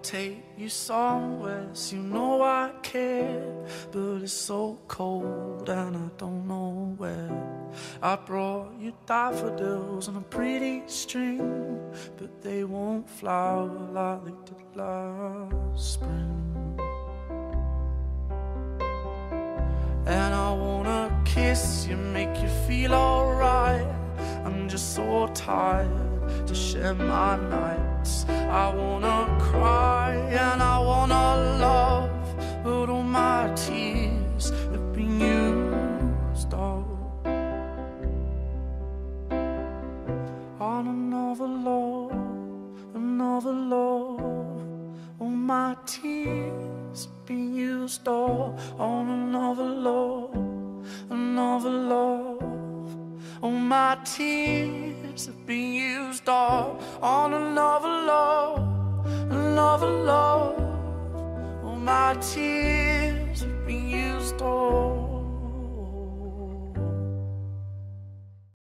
take you somewhere, so you know I care. But it's so cold and I don't know where. I brought you daffodils on a pretty string, but they won't flower like they did last spring. And I wanna kiss you, make you feel alright. I'm just so tired to share my nights. I wanna cry and I wanna love, but all my tears have been used up on another love, another love. All my tears have been used up on another love, another love. All my tears have been used up on another love, another love. All my tears